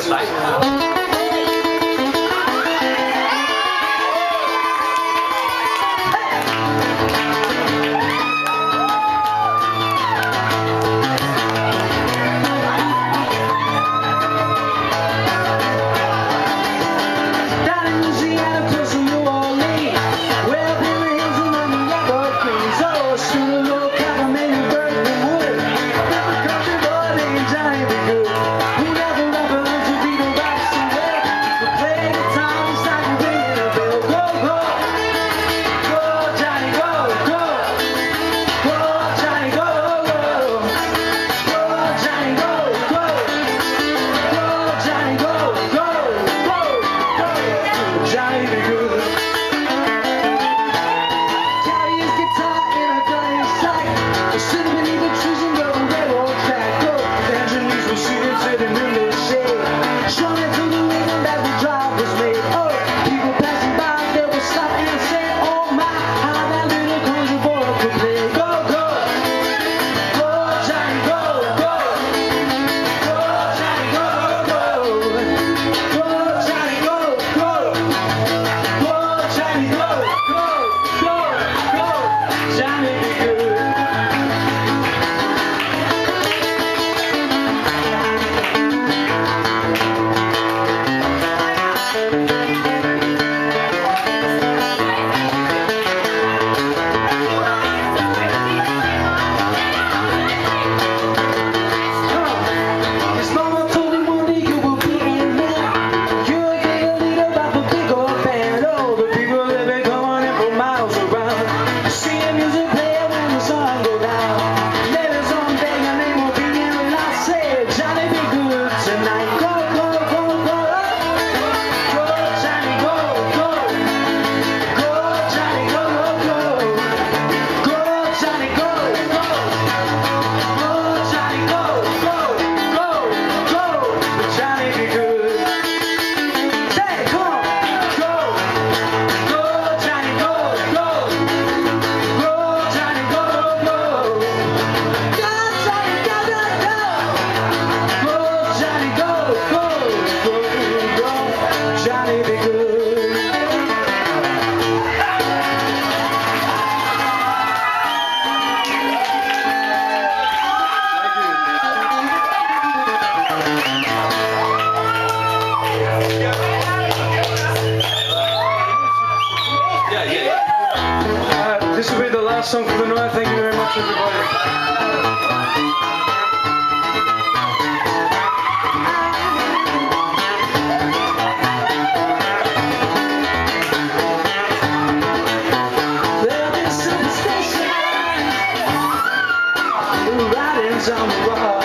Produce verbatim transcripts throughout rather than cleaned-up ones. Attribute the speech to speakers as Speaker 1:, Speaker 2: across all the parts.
Speaker 1: website.
Speaker 2: This will be the last song for the night. Thank you very much, everybody.
Speaker 3: On the wall.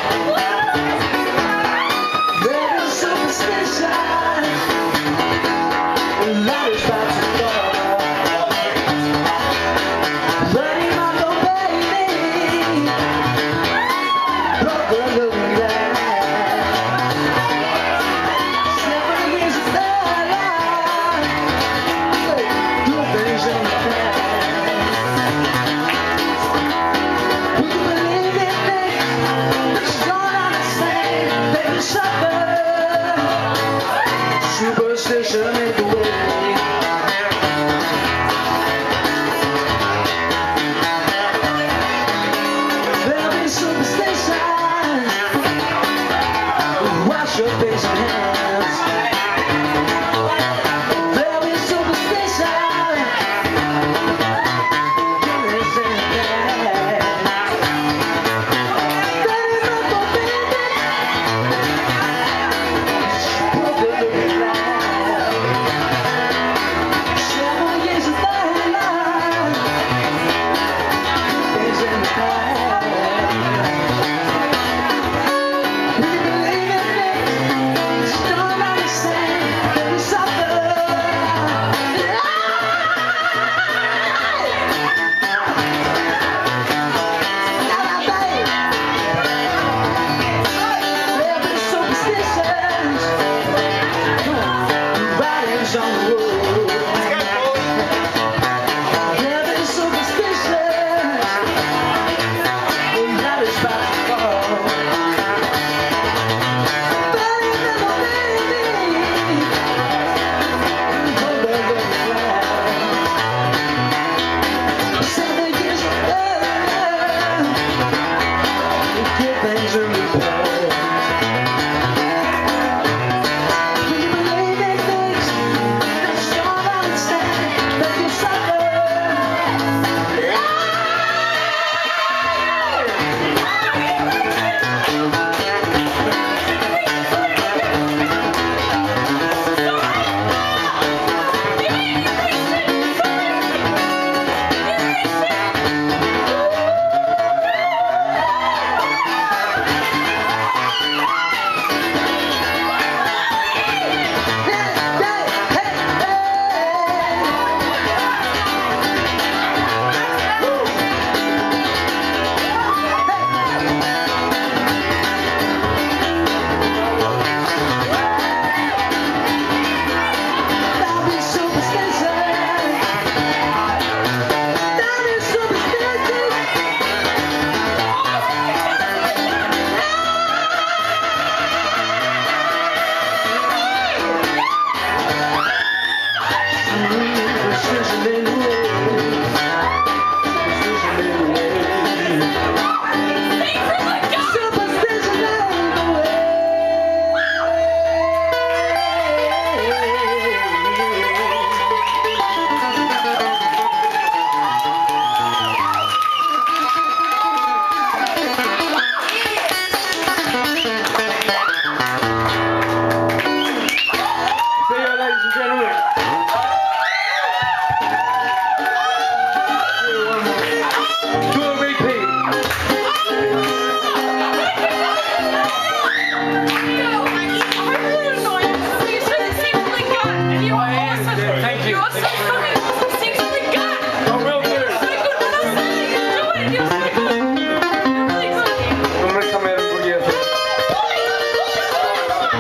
Speaker 3: There is superstition. Light is about to fall. Burning my little baby. Broke the looking glass. Seven years of their life. Good things in the past. Superstition made the way. There'll be superstition. Wash your face and hands. There'll be superstition. Goodness and bad. There is no forbidden. We believe in it, don't understand.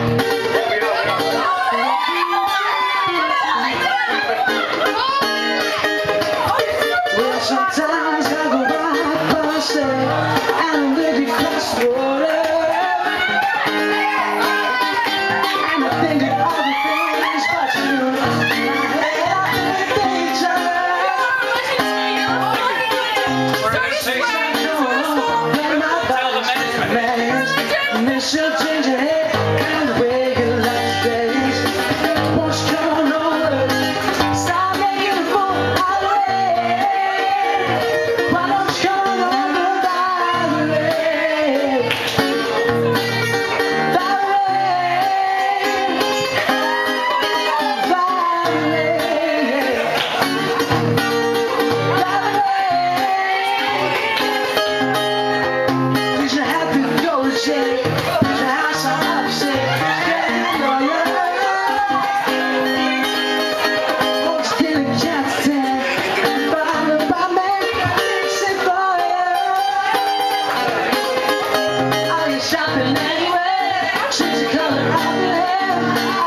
Speaker 3: Well, sometimes I go by myself and I'm living across the water, and I think of all the things but you. My head up in the picture, and my body's managed, and this will change your head and the way you like things. Won't you come over? Stop making a fool out of me. Why don't you come over by the way? By the way. By the way. By the way. Did you have to go to jail? Did you have some upset? Shopping anywhere, change the color of your hair.